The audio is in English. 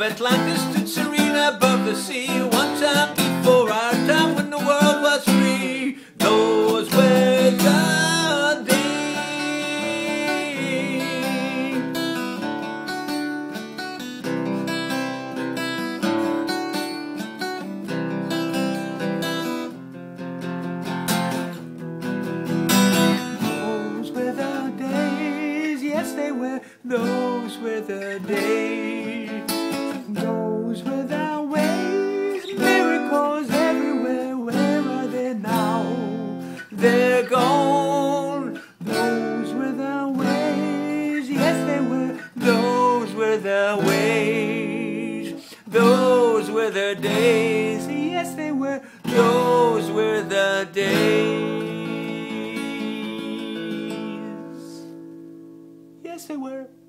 Atlantis stood serene above the sea. One time before our time, when the world was free. Those were the days. Those were the days, yes they were. Those were the days. Those were the ways, miracles everywhere. Where are they now? They're gone. Those were the ways, yes they were. Those were the ways. Those were the days, yes they were. Those were the days. Yes they were.